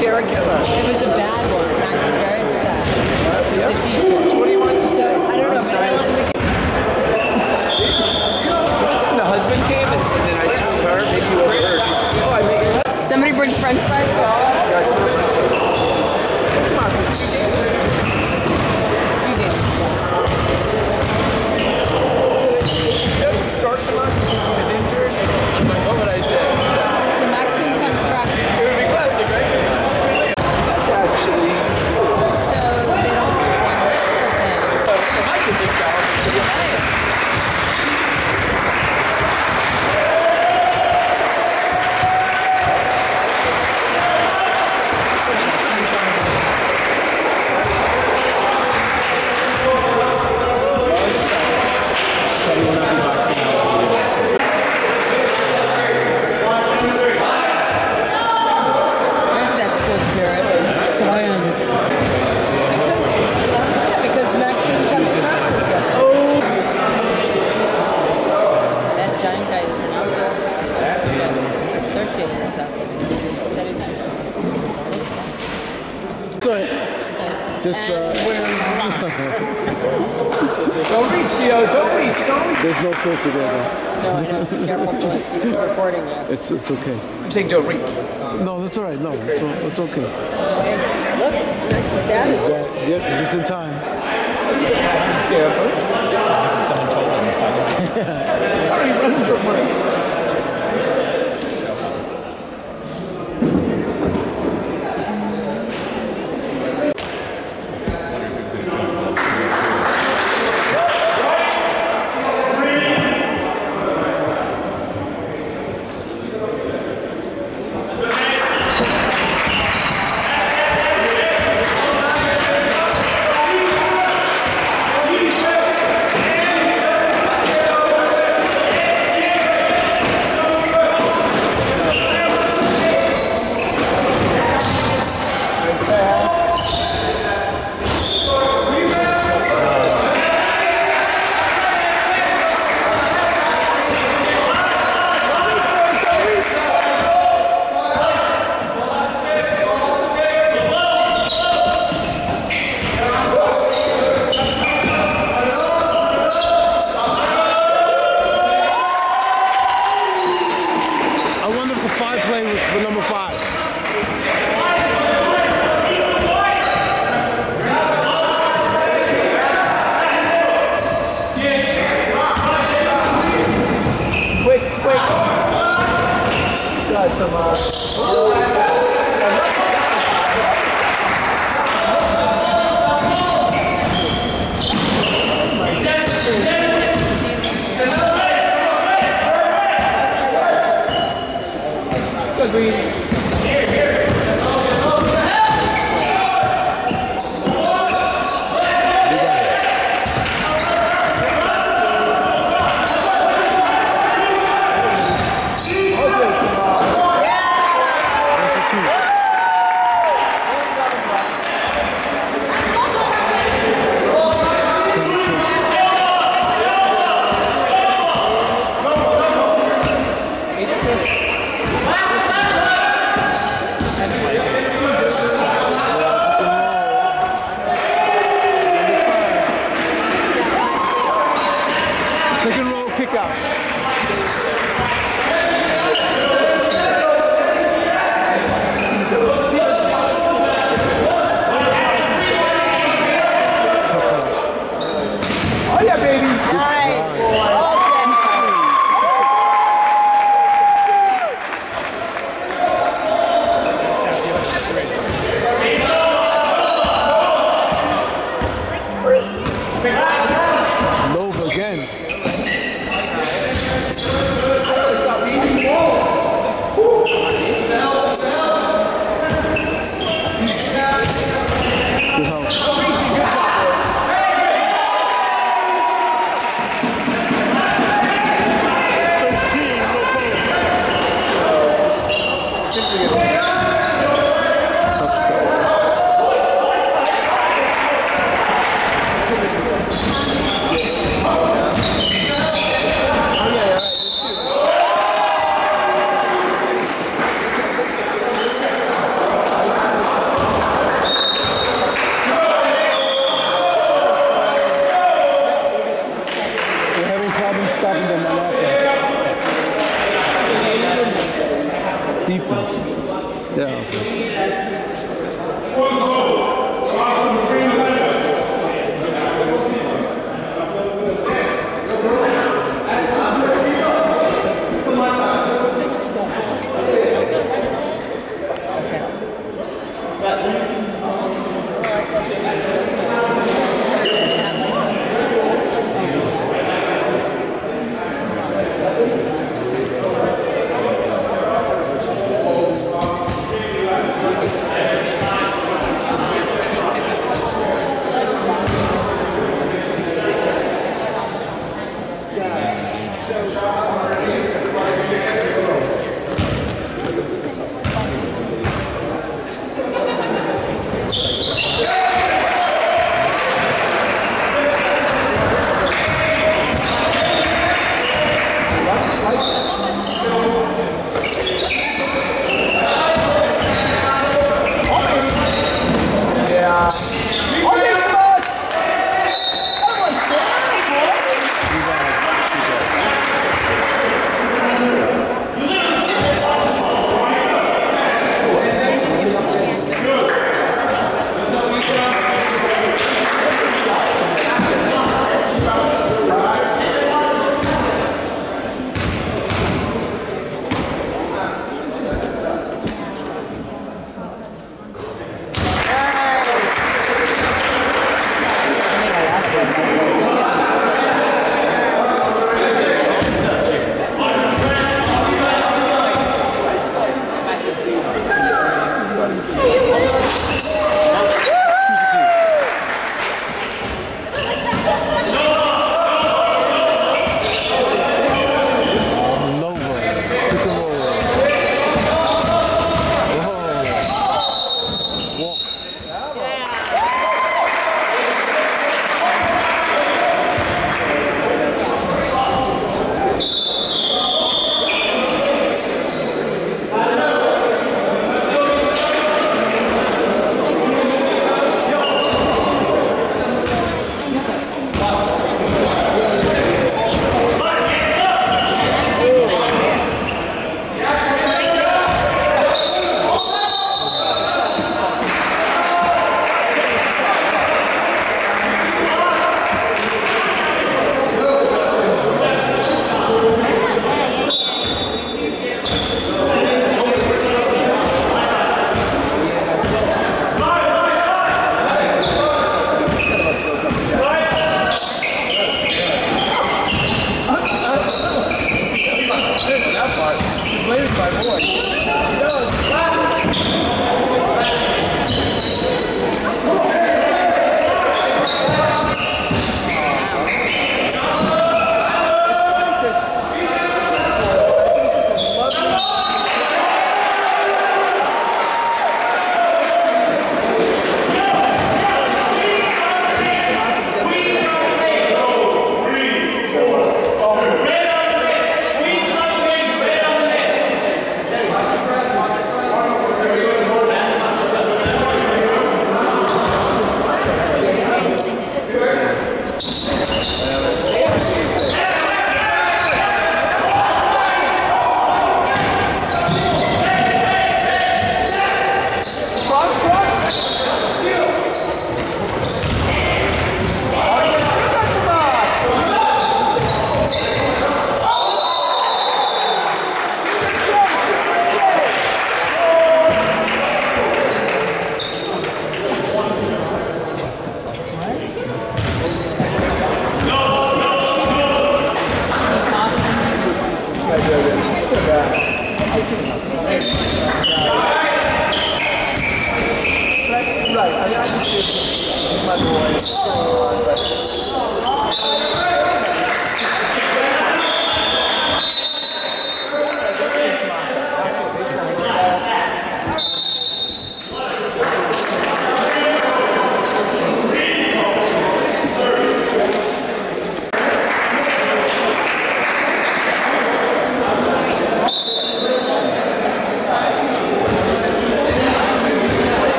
Karen Keller. It was a bad one. Max was very upset. Yep. The t-shirt. So what do you want to say? I don't know, but I wanted to The husband came and then I told her, maybe you overheard. Oh, I made your husband. Somebody bring French fries for all of us? Yes, Tomas, was 2 days. 2 days. He doesn't start Tomas because he was injured. I'm like, what would I say? So Max didn't come to practice. It would be classic, right? That's actually true. So they don't stand So I could think that. There's that school spirit. Science. Yeah, because Max didn't come to practice yesterday. Oh. That giant guy isn't out there. 13 is out there. Good. Just, Don't reach, Theo. Don't reach. there's no filter there, though. No, I know. Be careful, Billy. He's recording you. It's okay. I'm saying don't reach. No, that's all right. No, it's okay. Look, that's the status. Yep, just in time.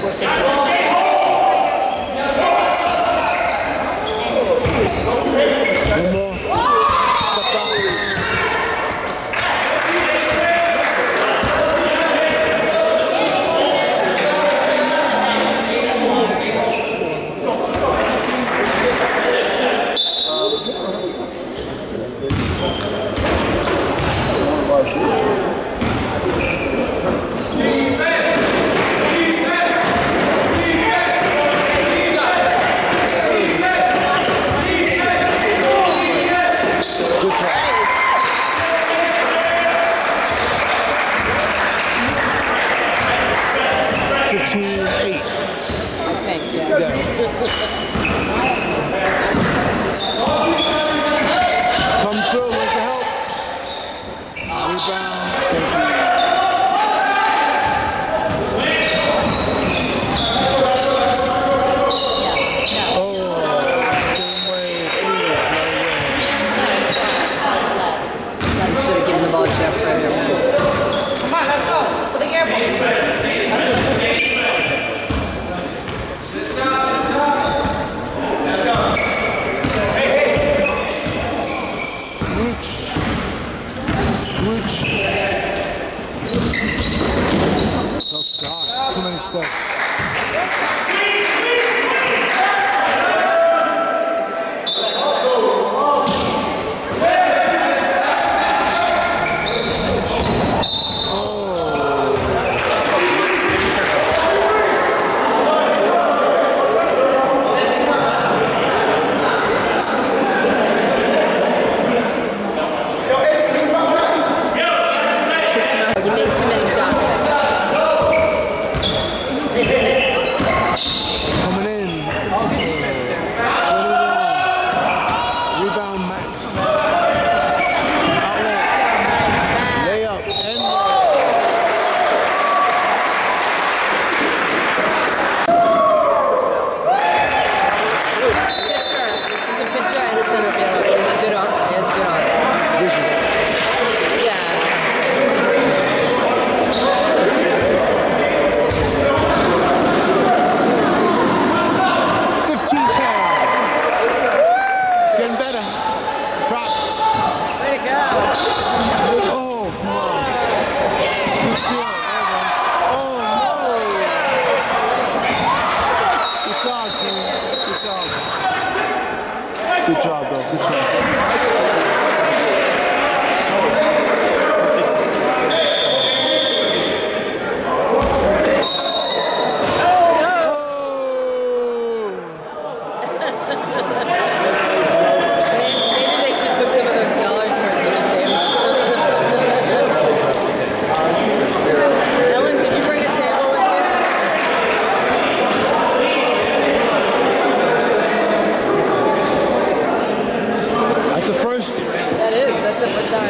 One more. Step down. Good try. 15-8. Thank you. Yeah. Come through, where's the help? Rebound. Thank you. Oh, same way. Should have given the ball to Jeff right away. Come on, let's go. Put the air Switch. Tough shot. Too many steps. You made too many shots. Coming in. 21. Rebound Max. Outlet. Layup. And He's a pitcher and a center fielder. It's good on. It's good on. vision. Yeah. Getting better. Drop. Way to go. Oh, come on. Good steal. Oh, no. Good job, team. Good job. Good job, though. Good job. Maybe they should put some of those dollars towards the table. Ellen, did you bring a table with you? That's the first. That is. That's a first time.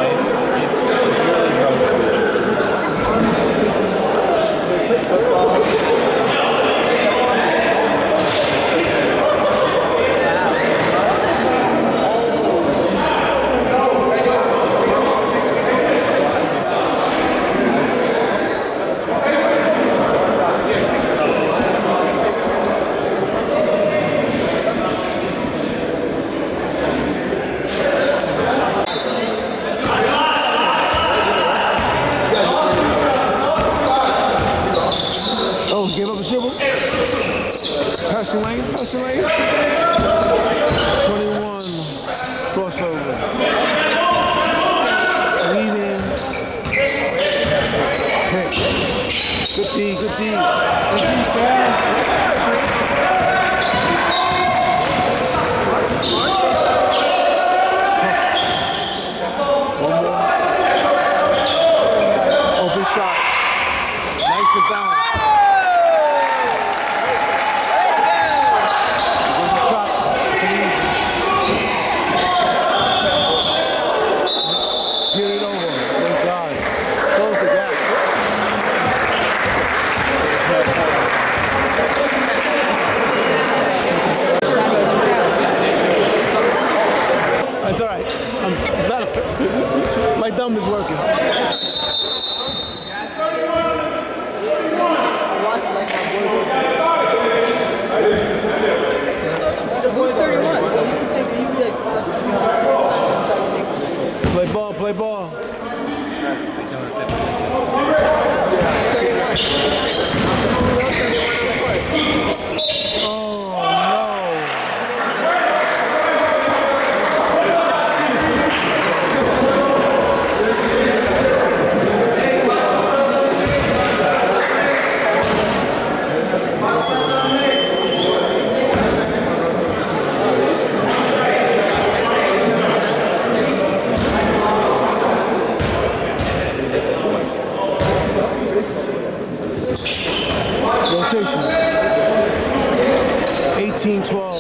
Oh, gave up a dribble. Passing lane. 21. Crossover. Leading. Pick. Good D. Good D, Sam. One more. Open shot. Nice and balanced. Period over. Thank God. Close the gap. That's all right. My thumb is working. I lost my Rotation. 18-12.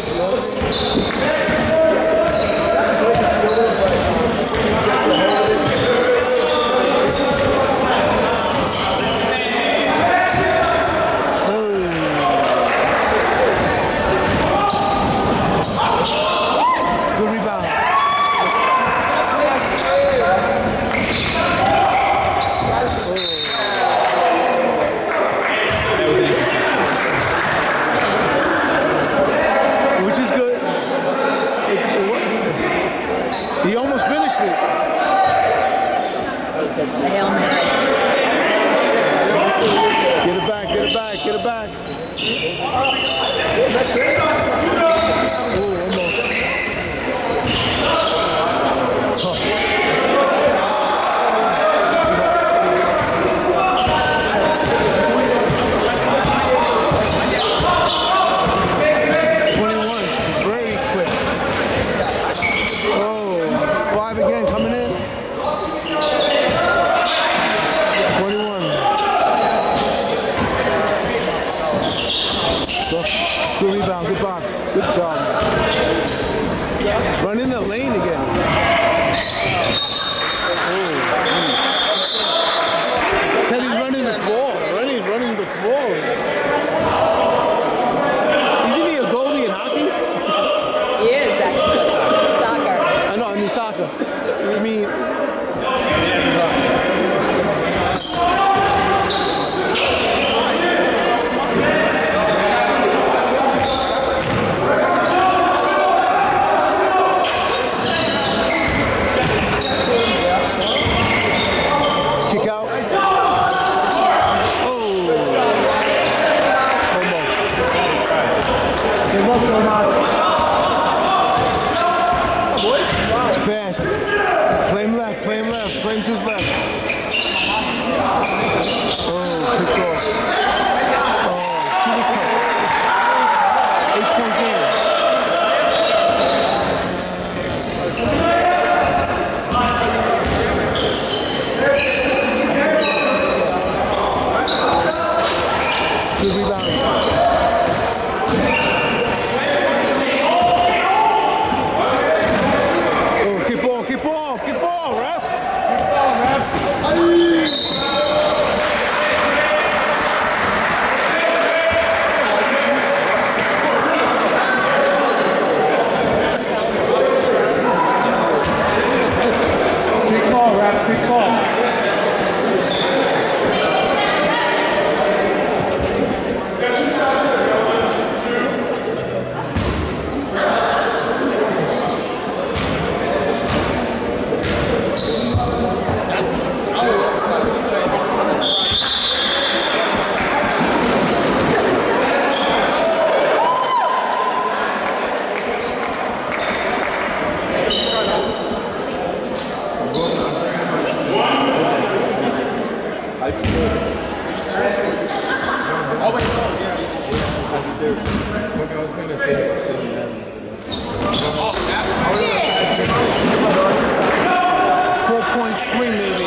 Good rebound. Which is good. He almost finished it. Hail Mary. Get it back, get it back, get it back. Oh, almost. Tough. 21, very quick. Oh, 5 again coming in. 21. Good rebound, good box, good job. Run in the lane again. Said he's running the floor. He's running the floor. Isn't he a goalie in hockey? He is actually. Soccer. I know, I mean soccer. I mean. Kick out. Fast. Play him left, play him left, play him to his left. Oh, kick off. Oh, he was tough. 8-point game. Good rebound. Keep ball, ref. Quick ball. Oh, wait, no, yeah. I was going to say 4-point swing, maybe.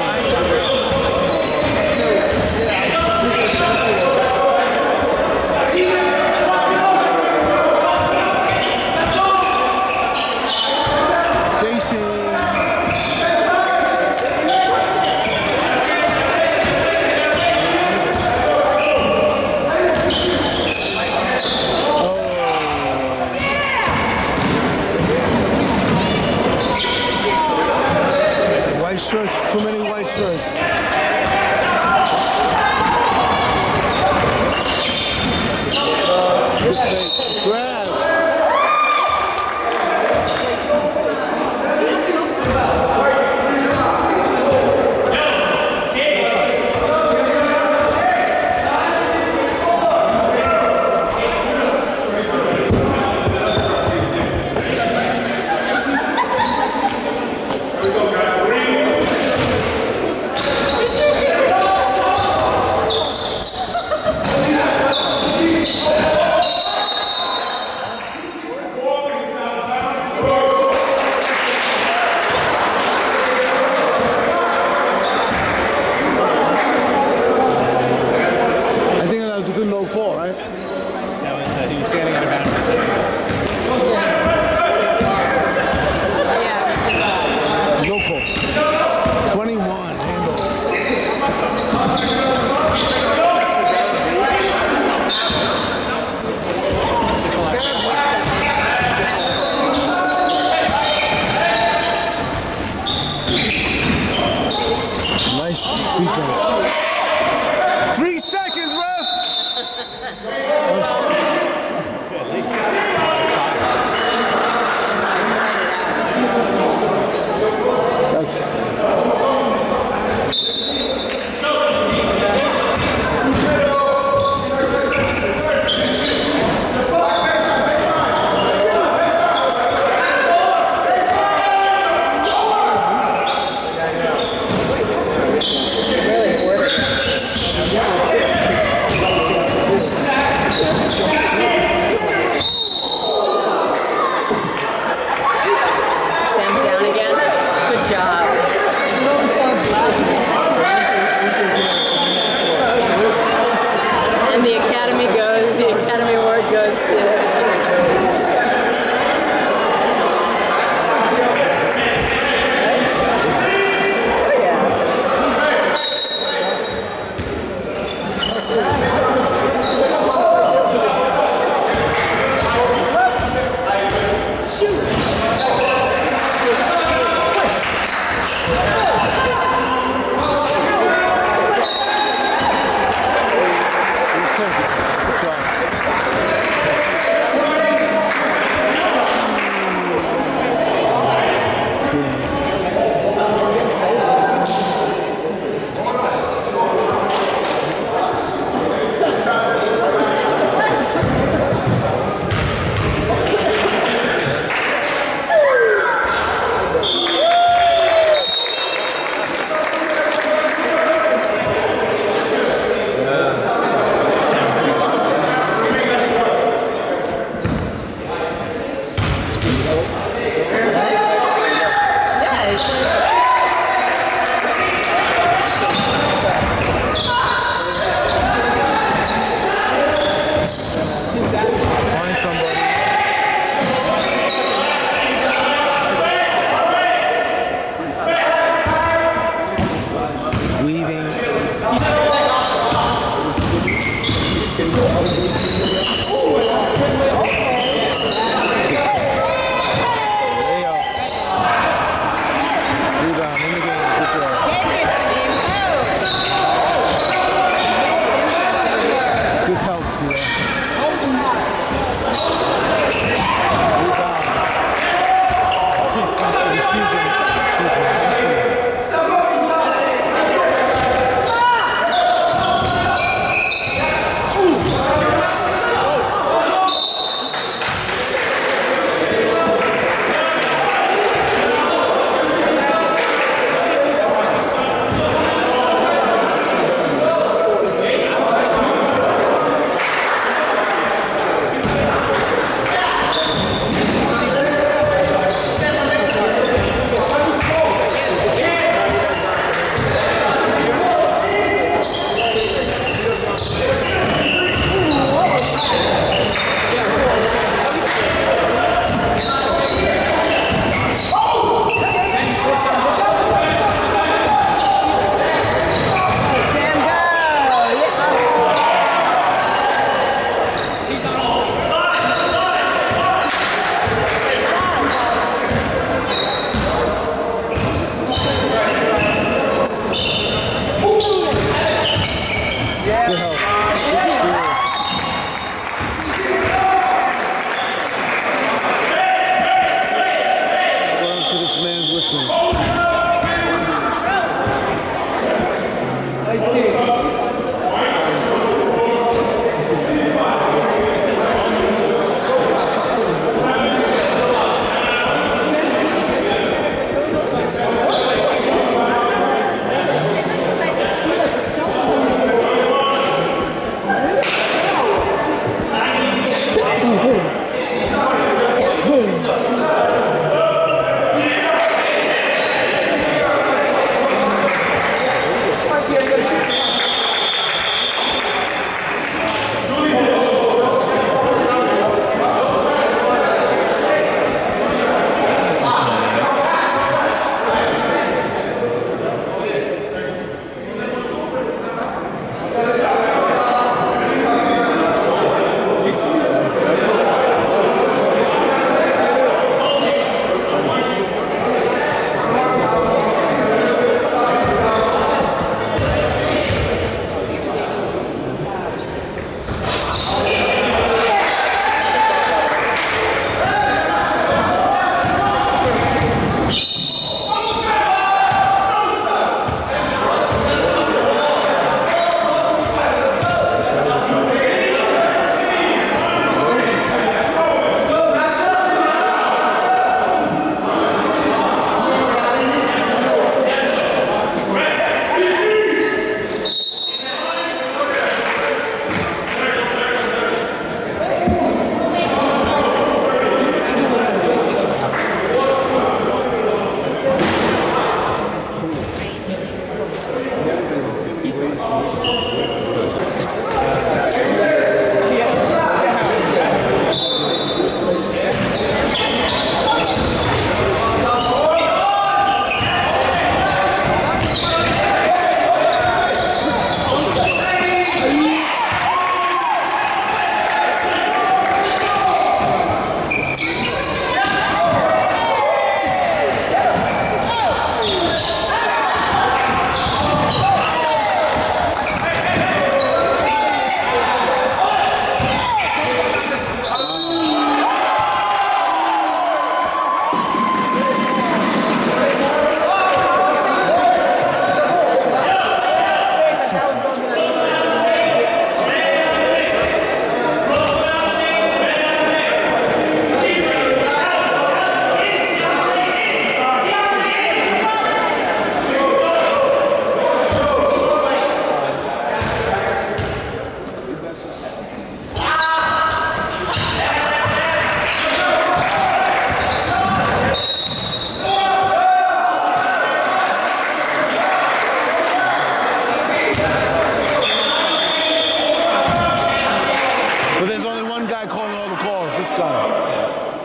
no call, right? That was, he was standing out of bounds. No call. 21, handle. Nice defense. 3 seconds, ref! Sam down again. Good job. And the Academy Award goes to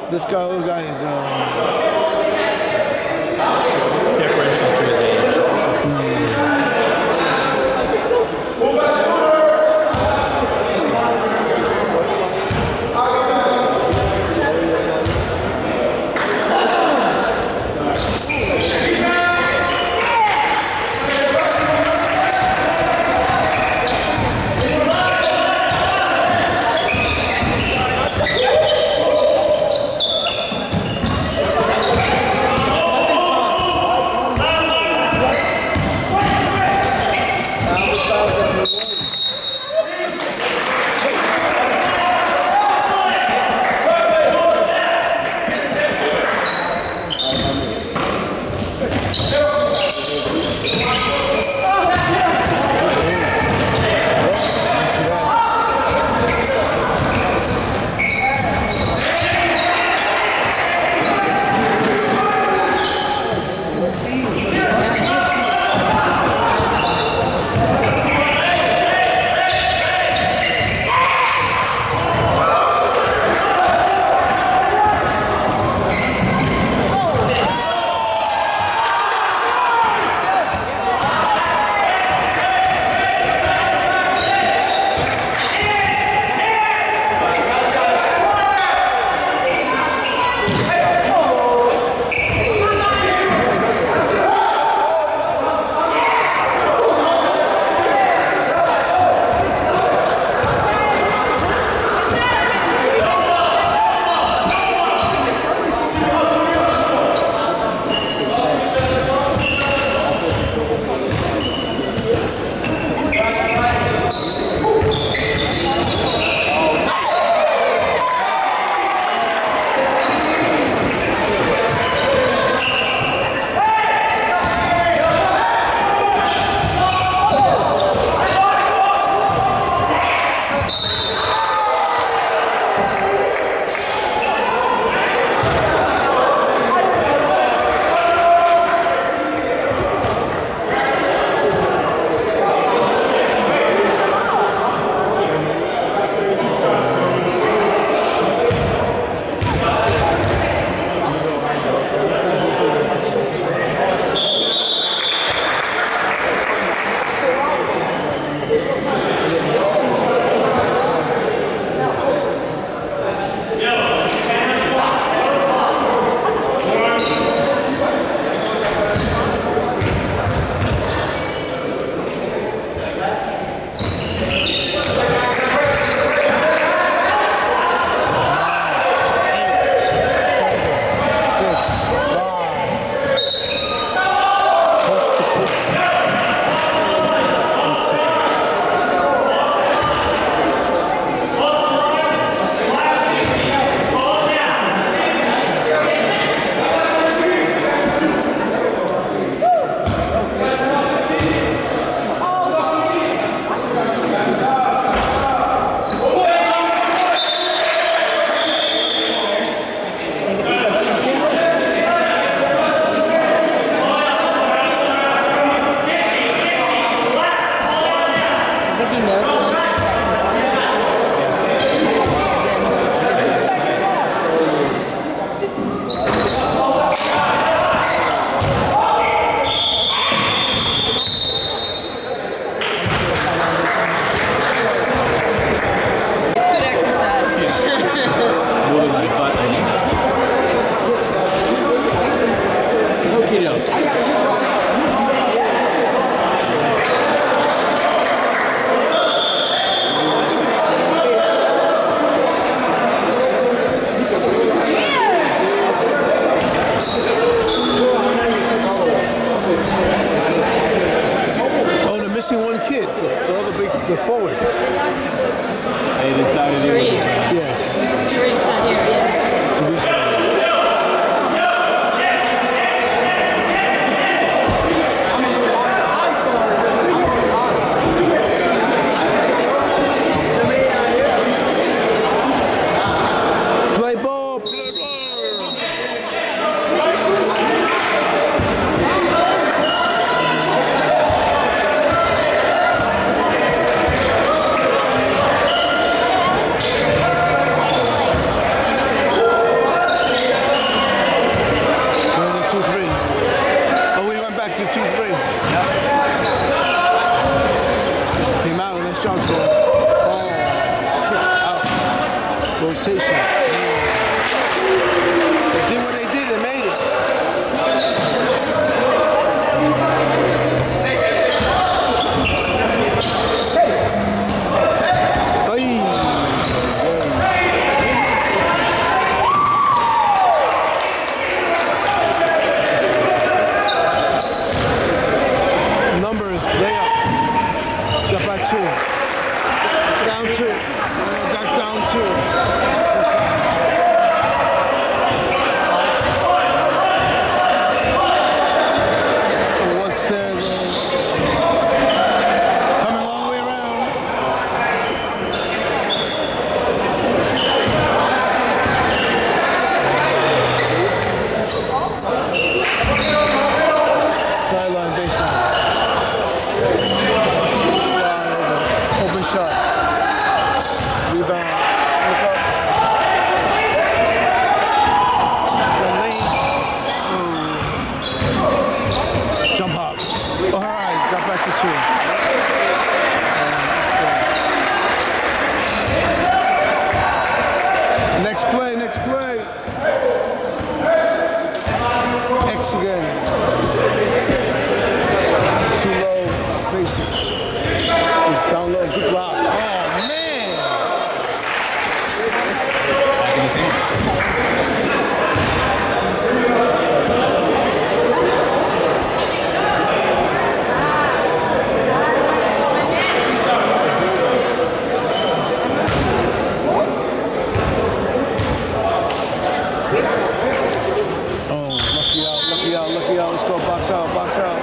This other guy is Differential to his age. the forward. They decided to do it. Yes. Sharif's not here yet. Play ball, play ball. Rotation. They did what they did and made it. Numbers, layup. Got back 2. Down 2. Got down 2. What's there? Coming all the way around. Sideline, baseline. Open shot. Rebound. Look up. The lane. Jump hop. All right, got back to 2. Next play, next play. X again. Too low, basics. He's down low, good block. Oh, man! Oh, lucky out, lucky out, lucky out. Let's go, box out, box out.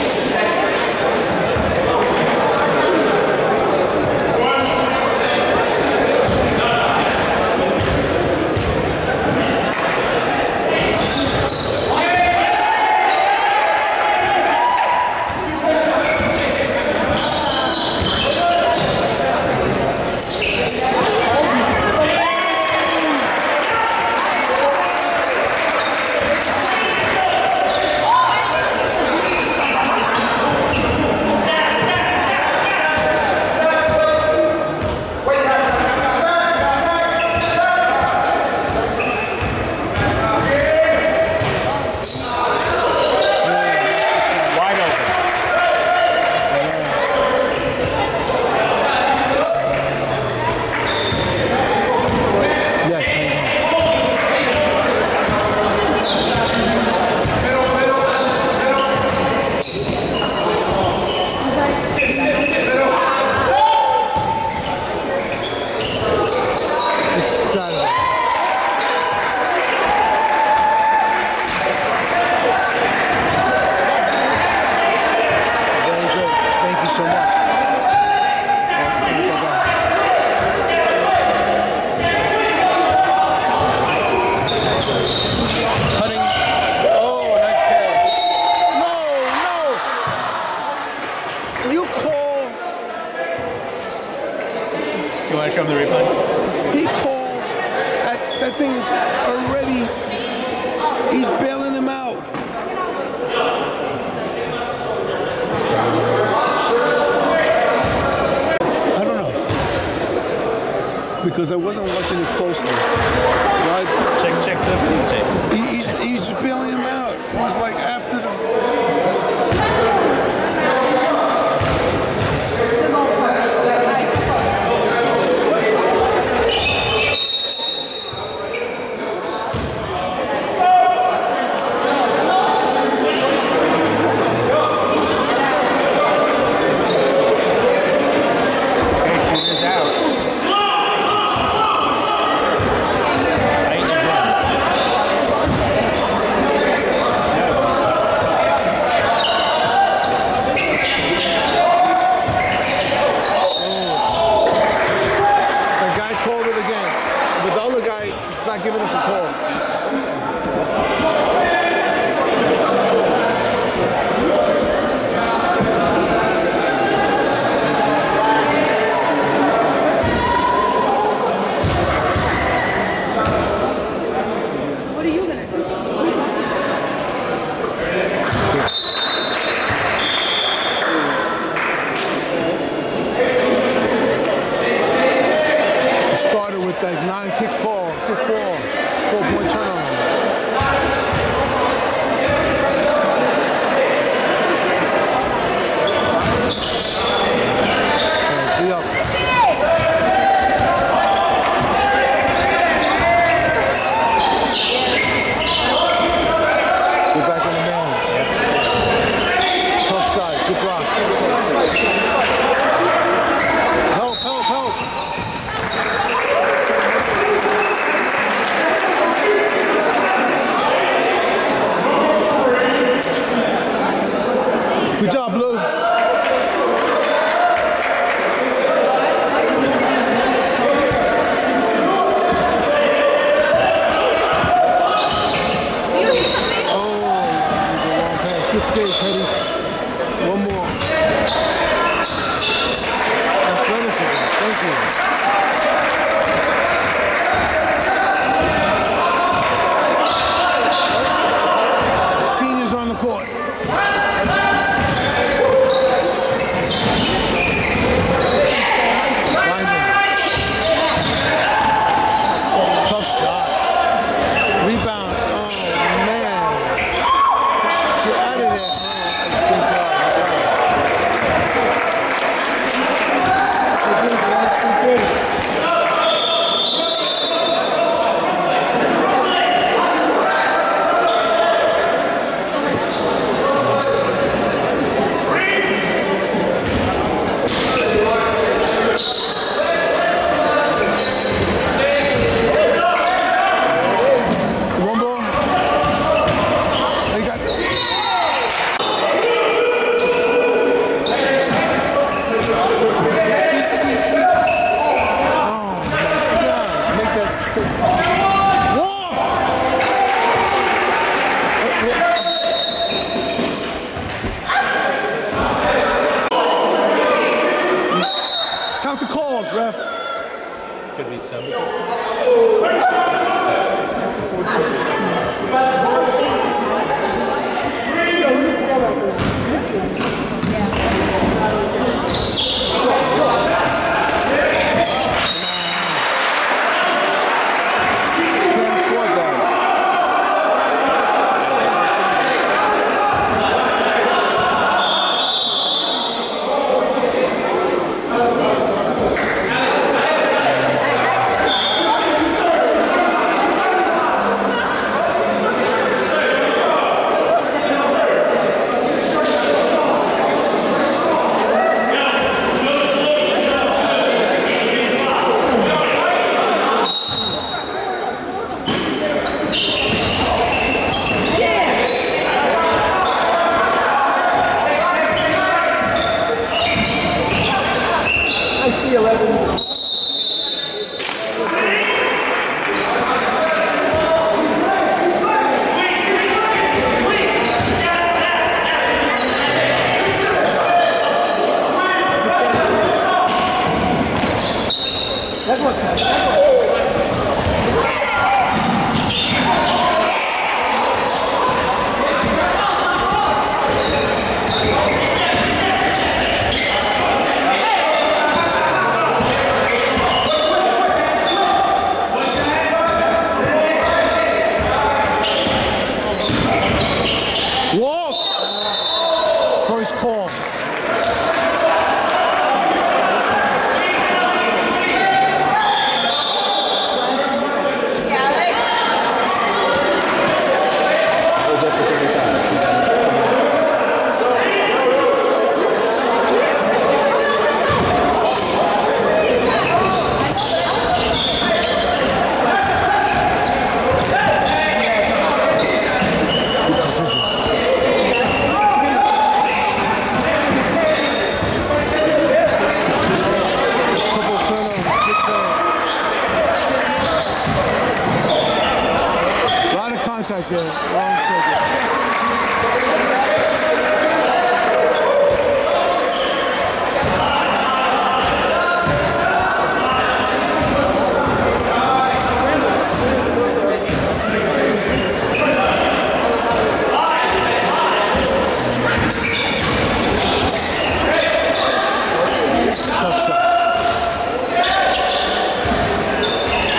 You want to show him the replay? He calls. That thing is already. He's bailing him out. I don't know. Because I wasn't watching it closely. Right? Check the videotape. He's just bailing him out. It was like after the. Not giving us a call. What are you gonna do? It started with with like 9 kick ball, 4-point turnover. Be up. Get back on the man. Tough shot. Good block. Help, help, help. Good job, Blue. Good save, Teddy. One more. Athleticism. Thank you. Seniors on the court. Tough shot. Rebound. Oh, man. Get out of there. Count the calls, ref. Could be some. First call. Contact there. Wrong trigger. Tough shot.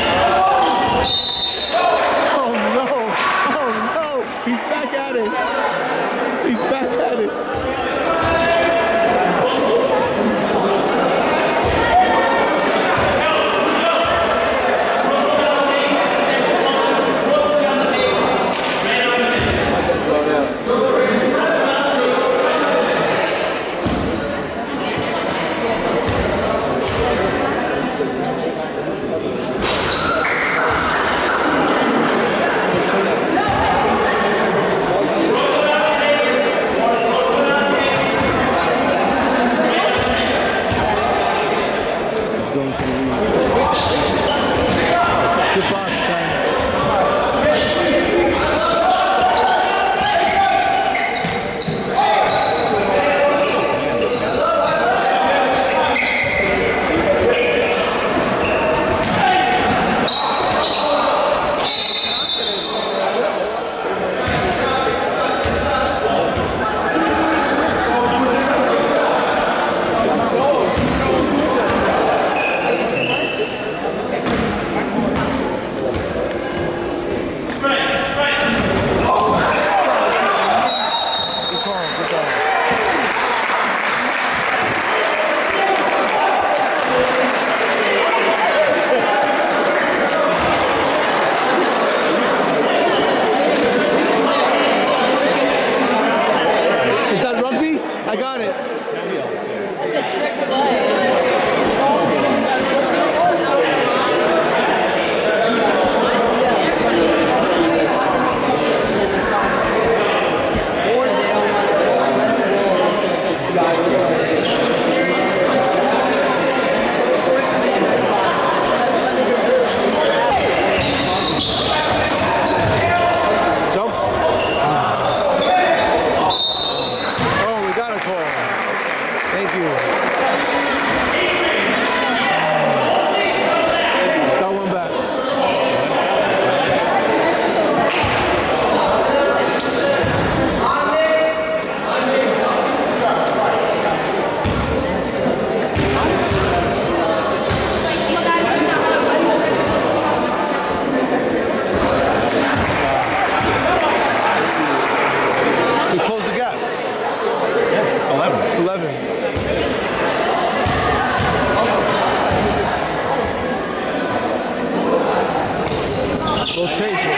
Rotation.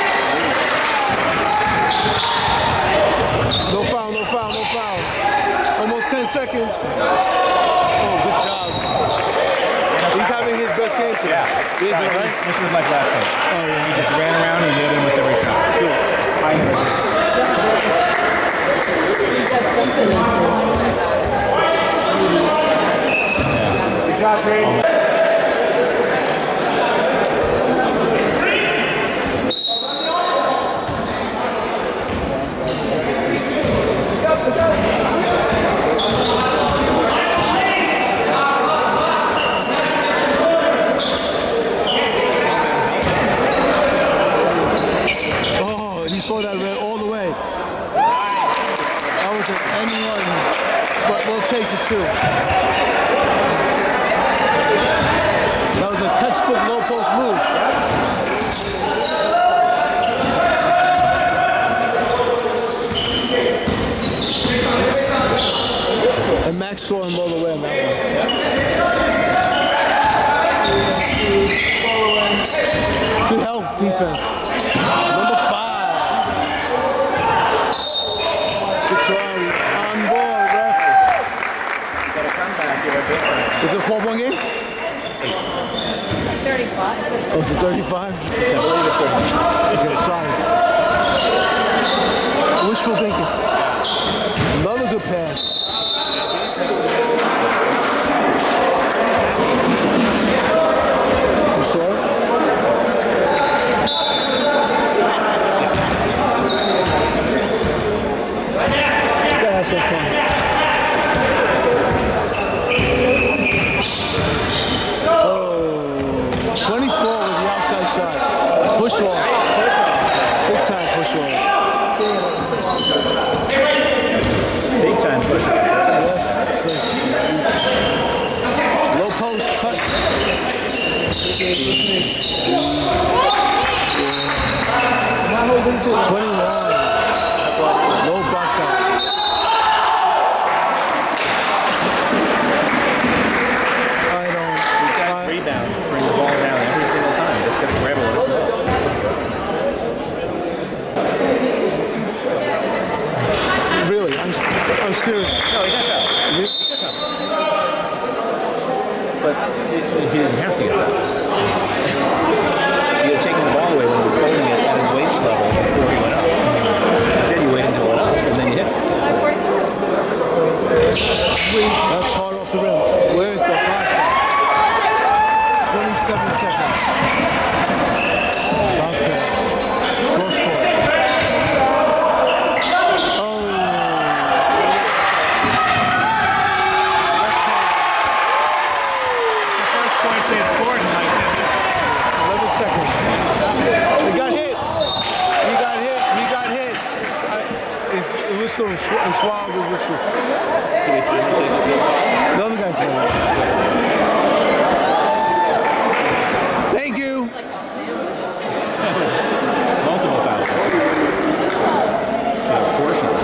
No foul, no foul, no foul. Almost 10 seconds. Oh, good job. He's having his best game today. Yeah. He is, right? This was like last game. Oh, yeah. He just ran around and nailed almost every shot. Good. High energy. He got something in his movies. Good job, Brady. Oh, he saw that red all the way. That was an N1, but we'll take it too. That was a textbook low post move. And Max saw him all the way on that one. Good help defense. Number 5. Good try. On board, ref. Got a comeback here. Is it a 4-point game? 35. Oh, is it 35? I believe it's 35. Okay, sorry. Wishful thinking. Another good pass. You saw it? Yeah, have some fun. Oh, 24 with the outside shot. Push wall. Big time push wall. Big time push. Yes. Low post, cut. 21. Low box out. Rebound, bring the ball down every single time. Just got to grab it when it's low. Really, I'm serious. No, he got fouled. But he didn't have to get fouled. He had taken the ball away when he was holding it at his waist level before he went up. Instead, you waited until it went up, and then you hit it. That's hard off the rim. Where's the box out? 27 seconds. Bounce pass. Cross court. Oh. The first point they had scored in like 11 seconds. He got hit. He got hit. He got hit. It was so swallowed the whistle. The other guy played. Thank you. multiple fouls. Yeah, 4 shots.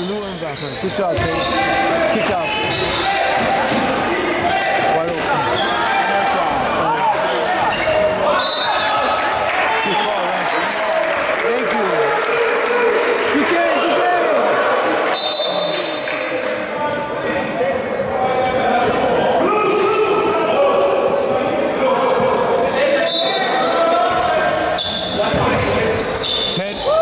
the new inbound. Good job, Tate. Kick out. Wide open. Good call, man. Thank you. Good game, good game. Ted. Oh.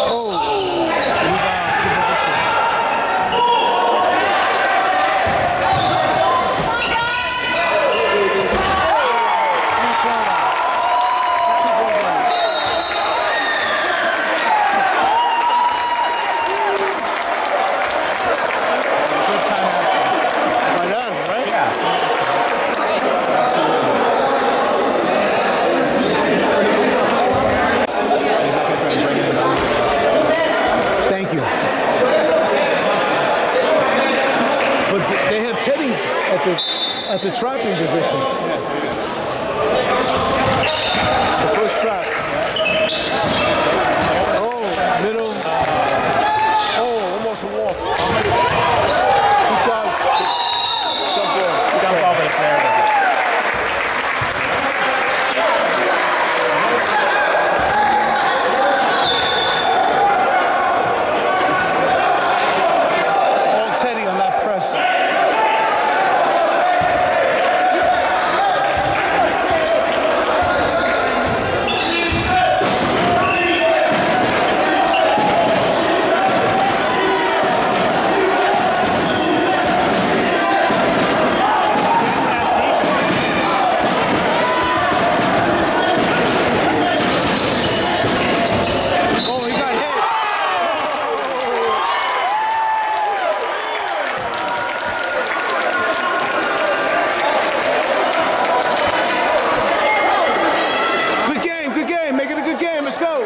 Thank you. But they have Teddy at the trapping position. The first trap. Oh, middle. Oh, almost a walk. Good job. Jump ball. Jump ball, but it's there. All Teddy on that press. Oh, he got hit. Good game, good game. Make it a good game. Let's go.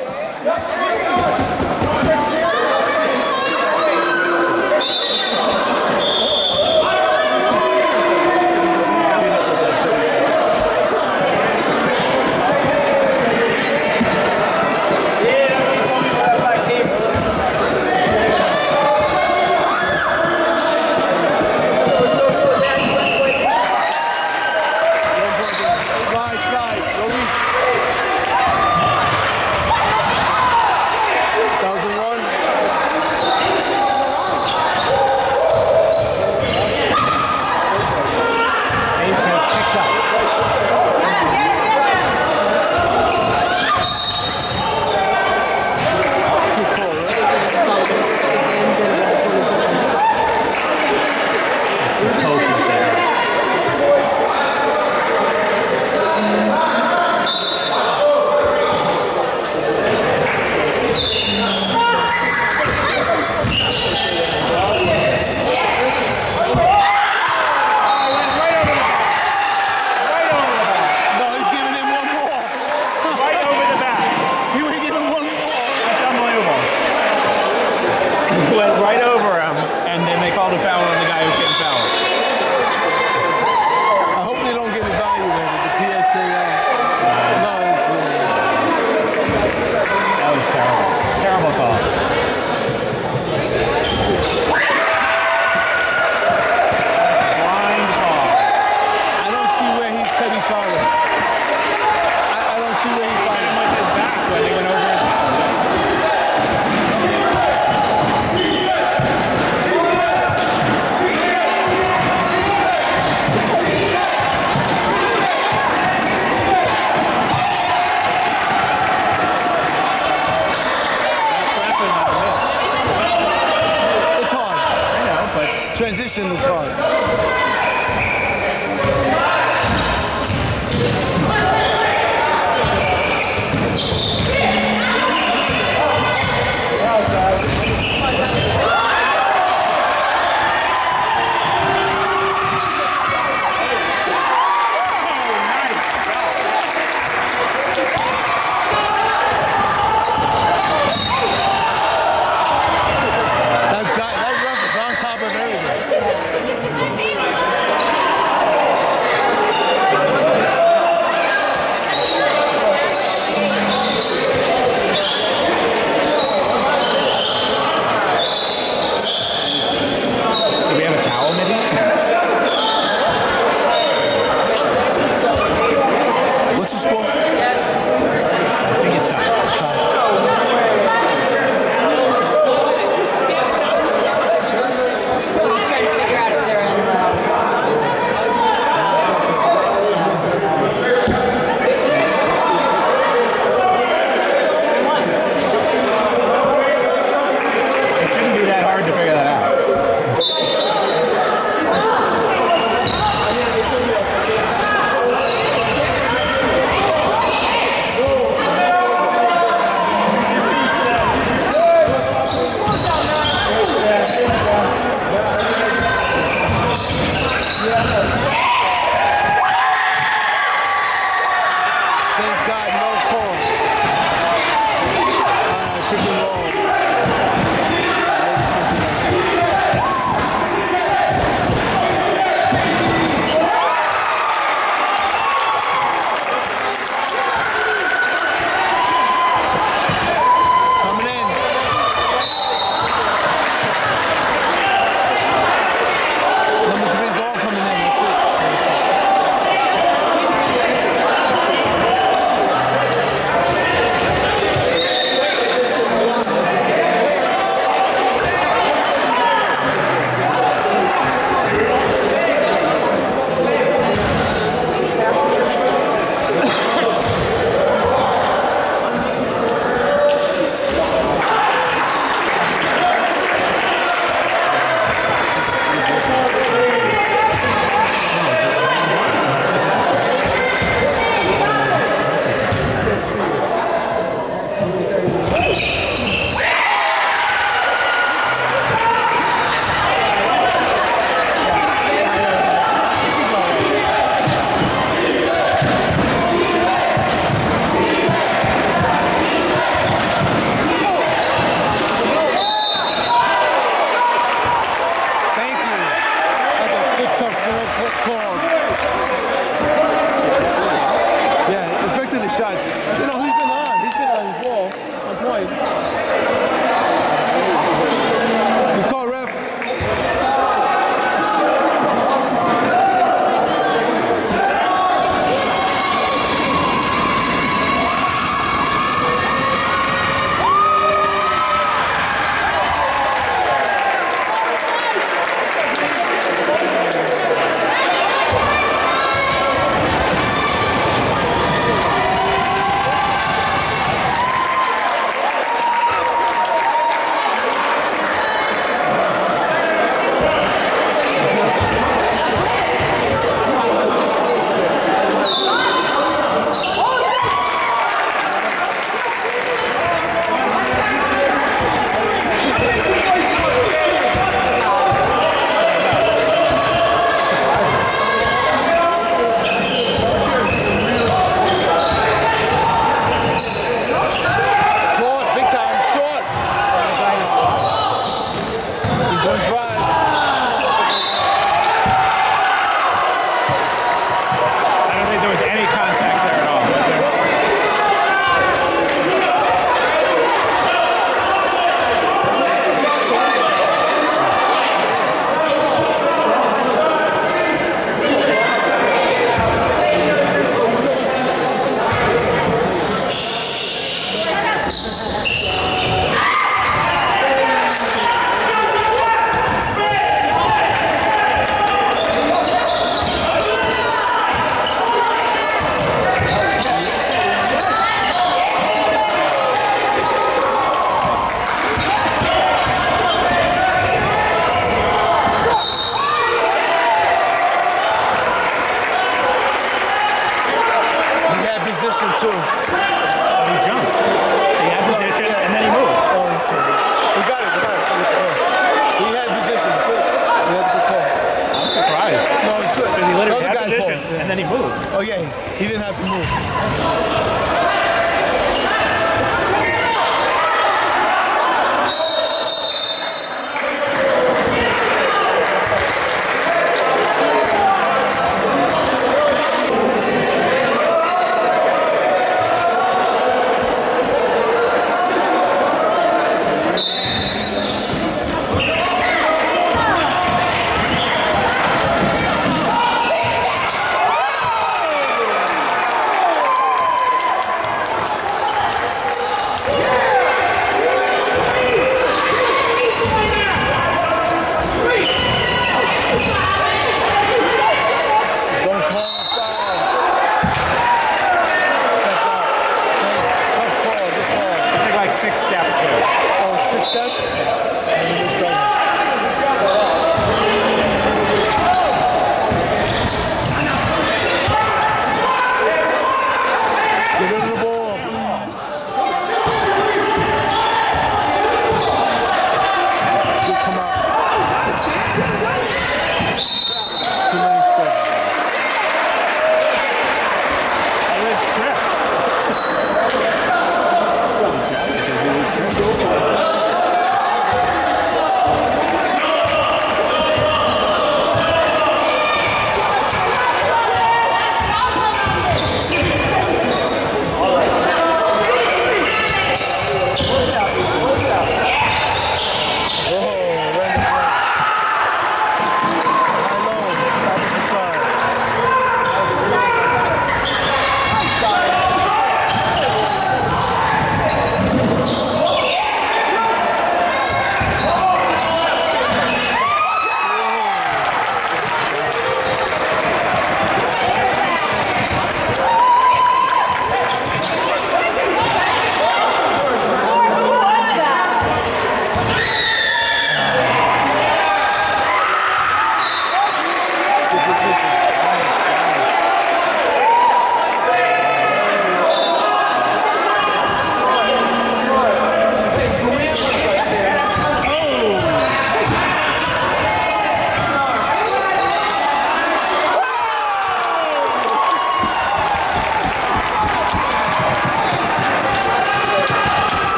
Slide, slide. Go reach. 1001. Ace has picked up. Good call, right? It's called this. It's ended about 20 times. Coach is there. No, he's giving him one more. Right over the back. He ain't giving one more. That's unbelievable. He went right over him, and then they called a foul on the guy who was getting fouled. I hope they don't get evaluated. The PSA. No, it's. That was terrible. Terrible call. Blind call. I don't see where he's Teddy Fowler. I don't see where he's Hit him Fowler. with his back when they went over his head. Especially not this. It's hard. I know, but Transition is hard. That ref is on top of everything. Thank you. That's a good tough call. Yeah, affected the shot. You know, he's been on. He's been on the ball, on point. Good call, ref. Too. He jumped. He had position and then he moved. Oh, that's right. We got it. He had position. Good. We had a good call. I'm surprised. No, it's good. Because he literally Another had guy's position ball. and then he moved. Oh, yeah. He didn't have to move.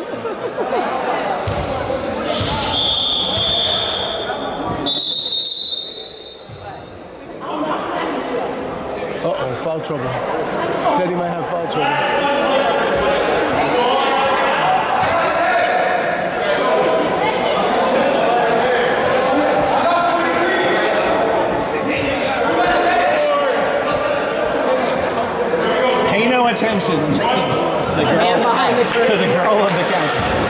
Uh-oh, foul trouble. Teddy might have foul trouble. Pay no attention to the Man behind the curtain. girl on the counter.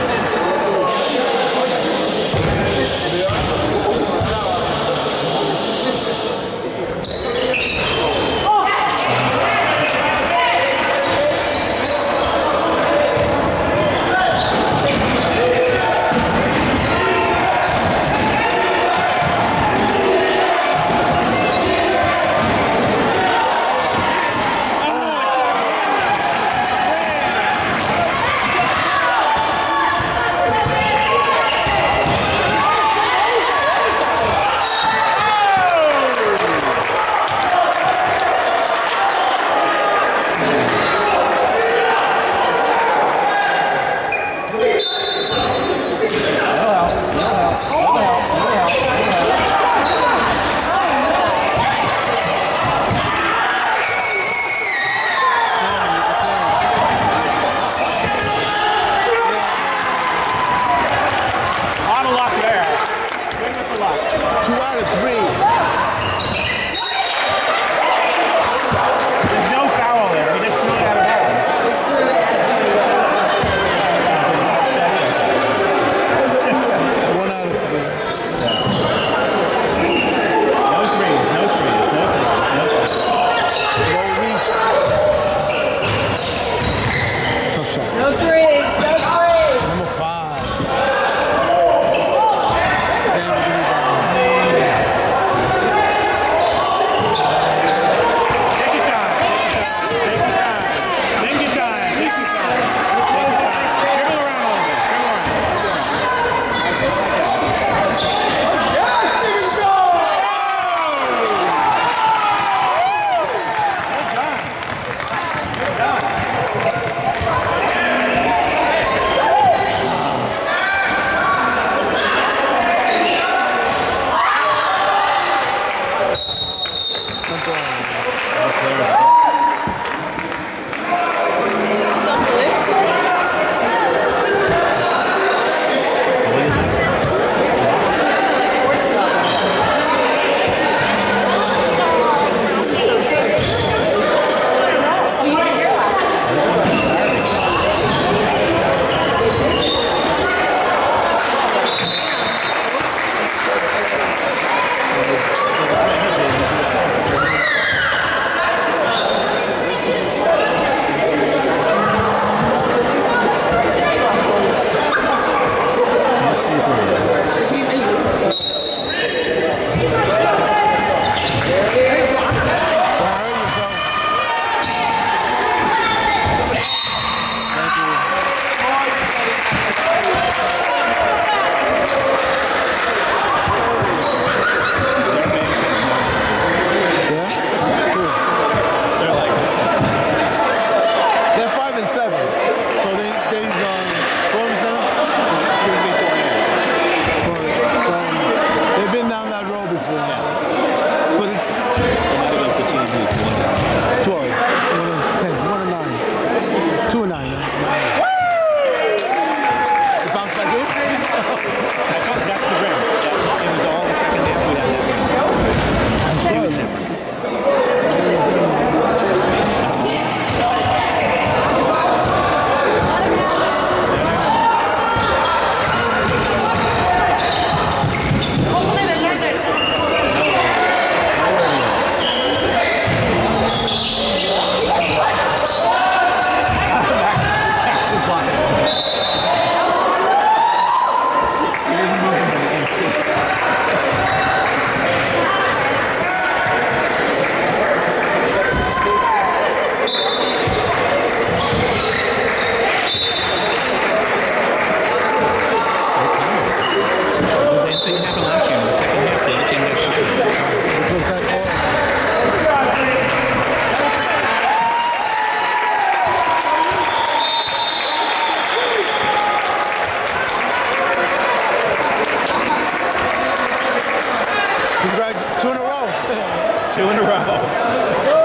Congrats, 2 in a row. 2 in a row.